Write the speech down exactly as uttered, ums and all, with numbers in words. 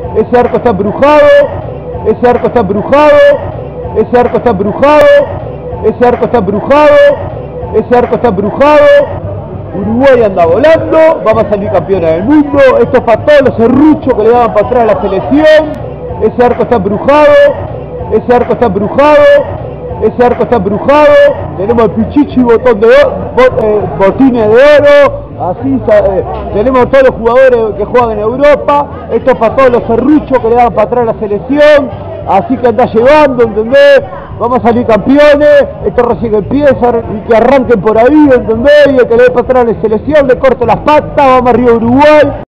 ese arco está embrujado, ese arco está embrujado, ese arco está embrujado, ese arco está embrujado, ese arco está embrujado. Uruguay anda volando, vamos a salir campeones del mundo. Esto es para todos los serruchos que le daban para atrás a la selección. Ese arco está embrujado, ese arco está embrujado, ese arco está embrujado. Tenemos el pichichi botón de bot, eh, botines de oro, así eh, tenemos todos los jugadores que juegan en Europa. Esto es para todos los serruchos que le daban para atrás a la selección. Así que anda llegando, ¿entendés? Vamos a salir campeones, esto recién empieza, y que arranquen por ahí, ¿entendés? Y el que le dé para atrás a la selección, le corte las patas, vamos arriba a Uruguay.